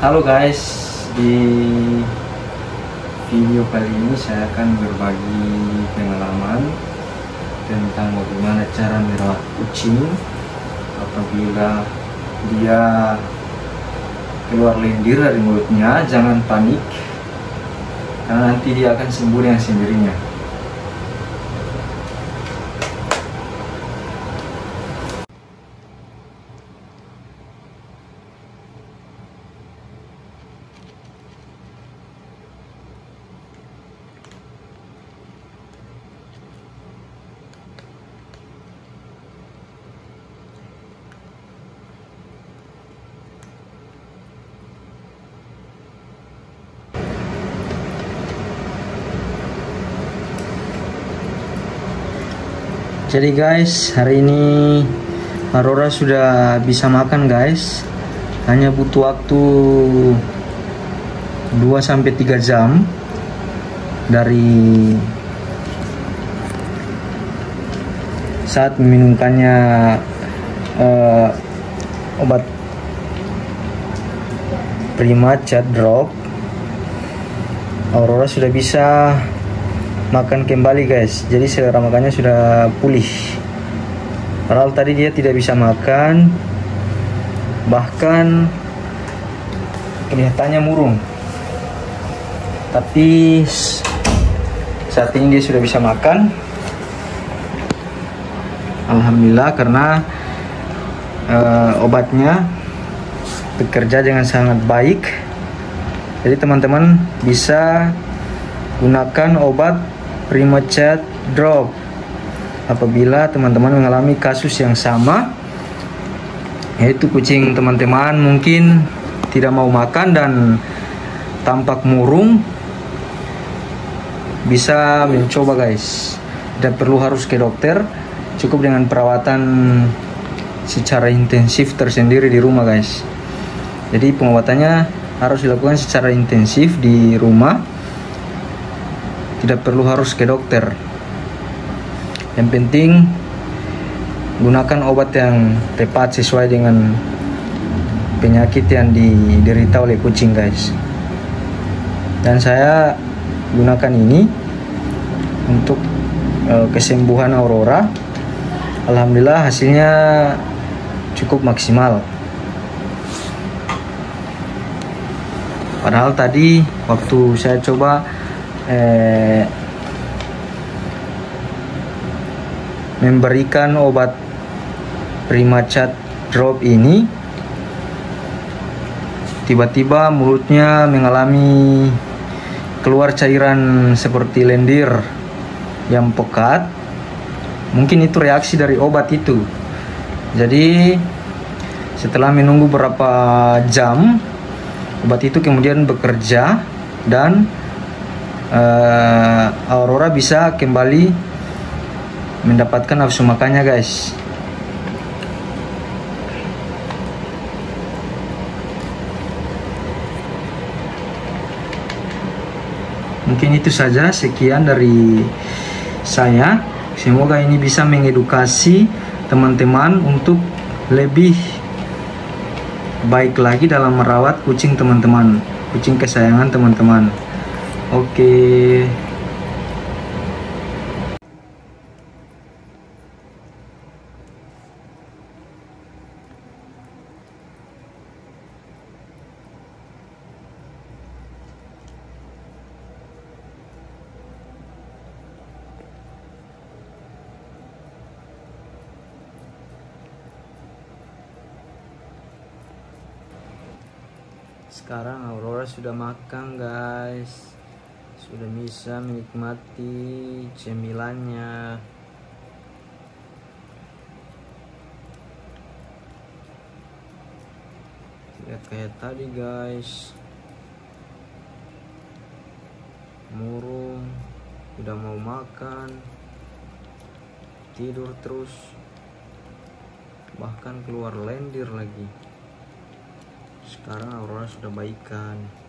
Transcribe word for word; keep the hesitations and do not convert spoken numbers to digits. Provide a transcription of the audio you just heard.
Halo guys, di video kali ini saya akan berbagi pengalaman tentang bagaimana cara merawat kucing apabila dia keluar lendir dari mulutnya. Jangan panik, karena nanti dia akan sembuh dengan sendirinya. Jadi guys, hari ini Aurora sudah bisa makan guys. Hanya butuh waktu dua sampai tiga jam dari saat meminumkannya uh, obat Prima Chat Drop. Aurora sudah bisa makan kembali guys, jadi selera makannya sudah pulih. Padahal tadi dia tidak bisa makan, bahkan kelihatannya murung. Tapi saat ini dia sudah bisa makan, alhamdulillah, karena uh, obatnya bekerja dengan sangat baik. Jadi teman-teman bisa gunakan obat Prima Chat Drop apabila teman-teman mengalami kasus yang sama, yaitu kucing teman-teman mungkin tidak mau makan dan tampak murung. Bisa mencoba guys, tidak perlu harus ke dokter, cukup dengan perawatan secara intensif tersendiri di rumah guys. Jadi pengobatannya harus dilakukan secara intensif di rumah, tidak perlu harus ke dokter. Yang penting gunakan obat yang tepat sesuai dengan penyakit yang diderita oleh kucing guys. Dan saya gunakan ini untuk uh, kesembuhan Aurora. Alhamdulillah hasilnya cukup maksimal. Padahal tadi waktu saya coba Eh, memberikan obat Prima Chat Drop ini, tiba-tiba mulutnya mengalami keluar cairan seperti lendir yang pekat. Mungkin itu reaksi dari obat itu. Jadi setelah menunggu beberapa jam, obat itu kemudian bekerja dan Uh, Aurora bisa kembali mendapatkan nafsu makannya guys. Mungkin itu saja, sekian dari saya. Semoga ini bisa mengedukasi teman-teman untuk lebih baik lagi dalam merawat kucing teman-teman, kucing kesayangan teman-teman. Oke. Sekarang Aurora sudah makan guys, sudah bisa menikmati cemilannya. Tidak kayak tadi guys, murung, tidak mau makan, tidur terus, bahkan keluar lendir lagi. Sekarang Aurora sudah baikan.